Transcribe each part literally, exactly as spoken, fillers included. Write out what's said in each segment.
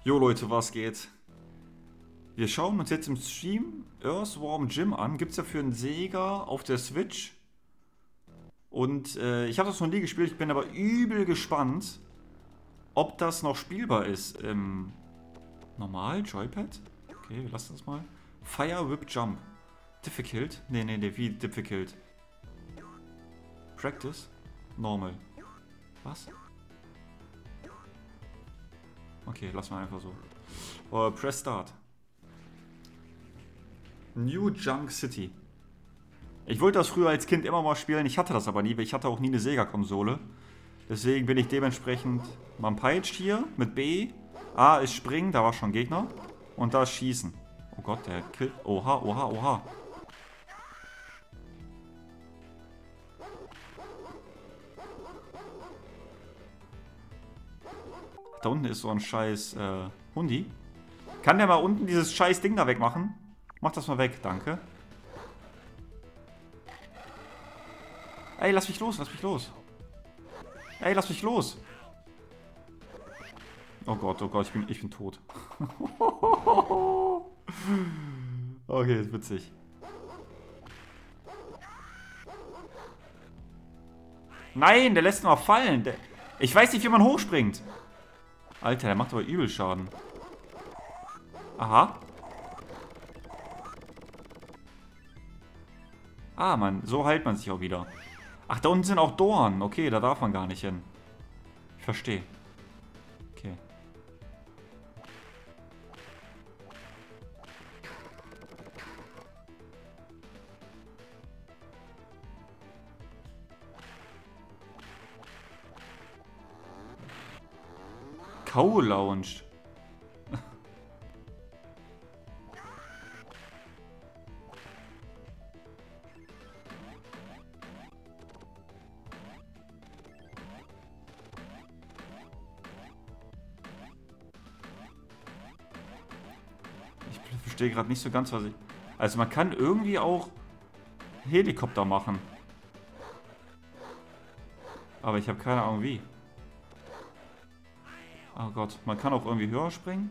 Jo Leute, was geht? Wir schauen uns jetzt im Stream Earthworm Jim an. Gibt es ja für einen Sega auf der Switch. Und äh, ich habe das noch nie gespielt, ich bin aber übel gespannt, ob das noch spielbar ist. Im Normal, Joypad? Okay, wir lassen das mal. Fire Whip Jump. Difficult? Nee, nee, nee, wie difficult? Practice? Normal. Was? Okay, lassen wir einfach so. Uh, press Start. New Junk City. Ich wollte das früher als Kind immer mal spielen, ich hatte das aber nie, weil ich hatte auch nie eine Sega-Konsole. Deswegen bin ich dementsprechend... Man peitscht hier mit B. A ist Springen, da war schon Gegner. Und da ist Schießen. Oh Gott, der killt... Oha, oha, oha. Da unten ist so ein scheiß äh, Hundi. Kann der mal unten dieses scheiß Ding da wegmachen? Mach das mal weg, danke. Ey, lass mich los, lass mich los. Ey, lass mich los. Oh Gott, oh Gott, ich bin, ich bin tot. Okay, ist witzig. Nein, der lässt mal fallen. Der, ich weiß nicht, wie man hochspringt. Alter, der macht aber übel Schaden. Aha. Ah, Mann, so heilt man sich auch wieder. Ach, da unten sind auch Dornen. Okay, da darf man gar nicht hin. Ich verstehe. Okay. Cow Lounge. Ich verstehe gerade nicht so ganz, was ich... Also man kann irgendwie auch Helikopter machen. Aber ich habe keine Ahnung wie. Oh Gott, man kann auch irgendwie höher springen.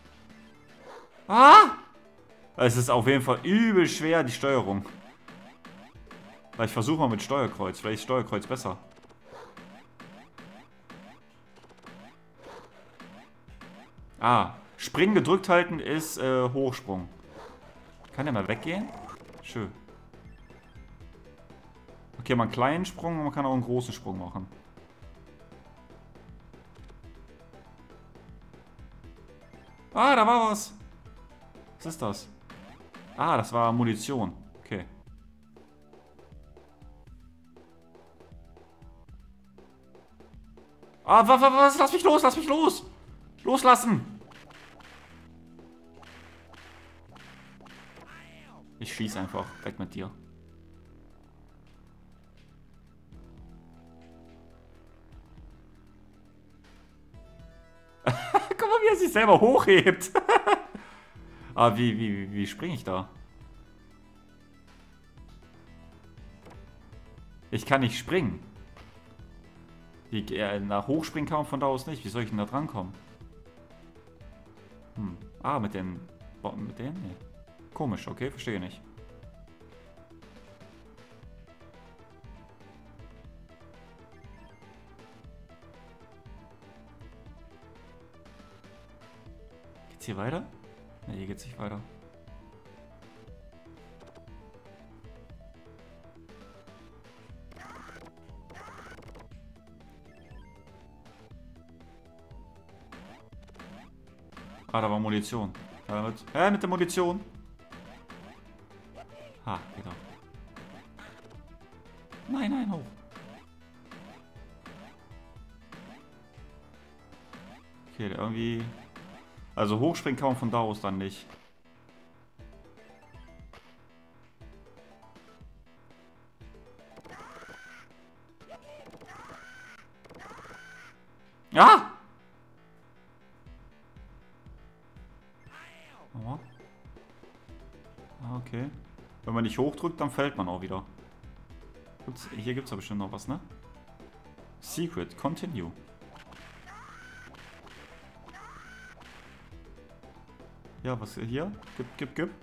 Ah! Es ist auf jeden Fall übel schwer, die Steuerung. Weil ich versuche mal mit Steuerkreuz. Vielleicht ist Steuerkreuz besser. Ah, Springen gedrückt halten ist äh, Hochsprung. Kann der mal weggehen? Schön. Okay, man einen kleinen Sprung und man kann auch einen großen Sprung machen. Ah, da war was. Was ist das? Ah, das war Munition. Okay. Ah, was, was, was? Lass mich los, lass mich los. Loslassen. Ich schieße einfach. Weg mit dir. Guck mal, wie er sich selber hochhebt. Ah, wie, wie, wie, wie springe ich da? Ich kann nicht springen. Wie, äh, nach Hochspringen kann man von da aus nicht. Wie soll ich denn da drankommen? Hm. Ah, mit den... Mit denen? Nee. Komisch, okay, verstehe nicht. Geht's hier weiter? Ne, hier geht's nicht weiter. Ah, da war Munition. Hä, mit, hä, mit der Munition? Ha, geht auch. Nein, nein, hoch. Okay, irgendwie... Also hochspringen kann man von da aus dann nicht. Ja! Oh. Okay. Wenn man nicht hochdrückt, dann fällt man auch wieder. Gibt's, hier gibt es ja bestimmt noch was, ne? Secret, continue. Ja, was hier? Gib, gib, gib.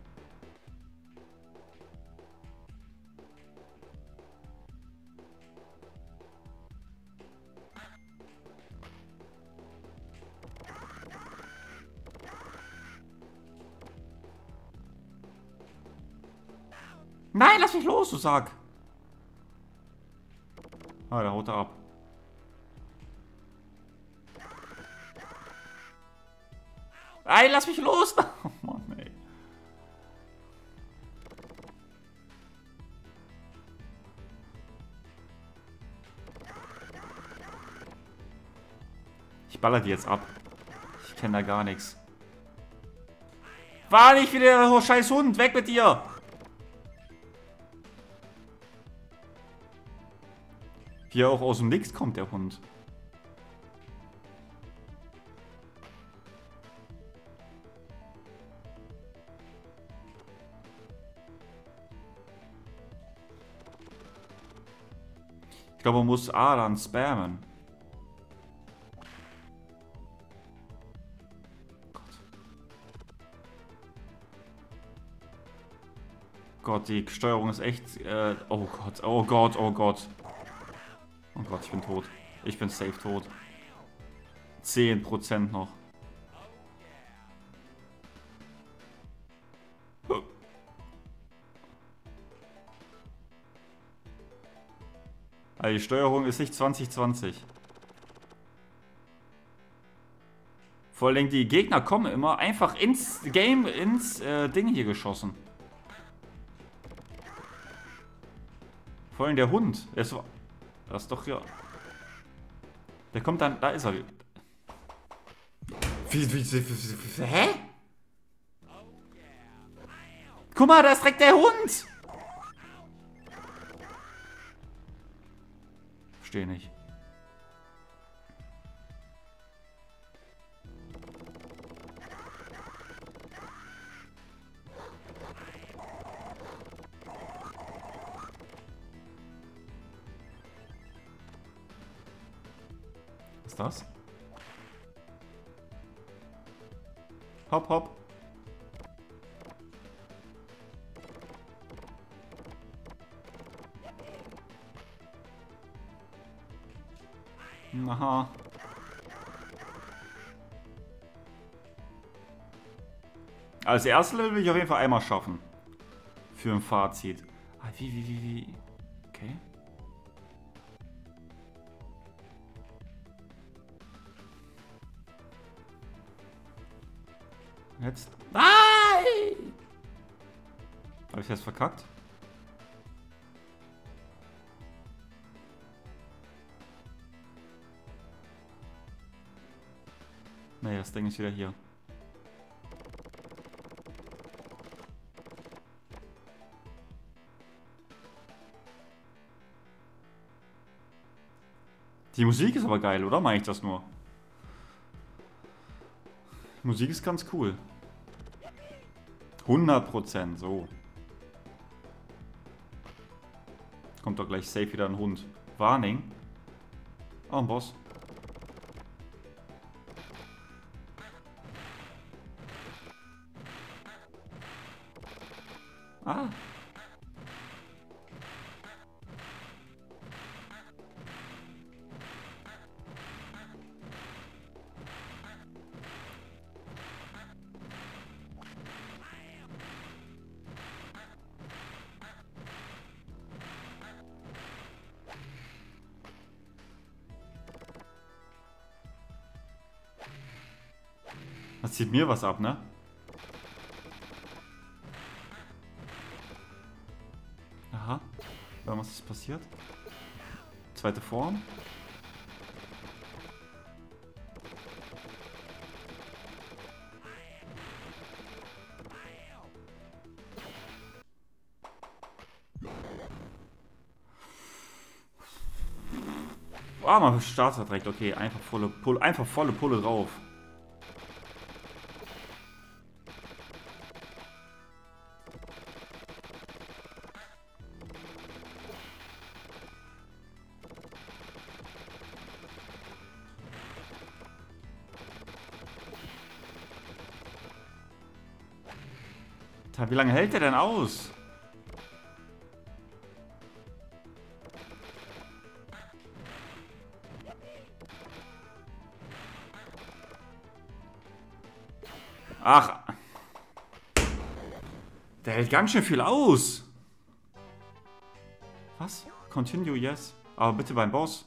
Nein, lass mich los, du Sack. Ah, der haut er ab. Nein, lass mich los. Oh Mann, ey. Ich baller die jetzt ab. Ich kenne da gar nichts. War nicht wieder der scheiß Hund. Weg mit dir. Wie auch aus dem Nix kommt, der Hund. Ich glaube, man muss A dann spammen. Gott. Gott, die Steuerung ist echt... Äh, oh Gott, oh Gott, oh Gott. Oh Gott, ich bin tot. Ich bin safe tot. zehn Prozent noch. Also die Steuerung ist nicht zwanzig zwanzig. Vor allem die Gegner kommen immer einfach ins Game, ins äh, Ding hier geschossen. Vor allem der Hund. Der ist, das ist doch ja. Der kommt dann. Da ist er. Wie, wie, wie, wie, hä? Guck mal, da ist direkt der Hund! Verstehe nicht. Was ist das? Hopp, hopp. Aha. Also das erste Level will ich auf jeden Fall einmal schaffen. Für ein Fazit. Ah, wie, wie, wie, wie. Okay. Jetzt. Nein! Habe ich jetzt verkackt? Nee, das Ding ist wieder hier. Die Musik ist aber geil, oder? Meine ich das nur? Die Musik ist ganz cool. hundert Prozent, so. Kommt doch gleich safe wieder ein Hund. Warning. Oh, ein Boss. Ah. Das zieht mir was ab, ne? Aha. Was ist passiert? Zweite Form. Ah, man startet direkt. Okay, einfach volle Pulle, einfach volle Pulle drauf. Alter, wie lange hält der denn aus? Ach. Der hält ganz schön viel aus. Was? Continue, yes. Aber bitte beim Boss.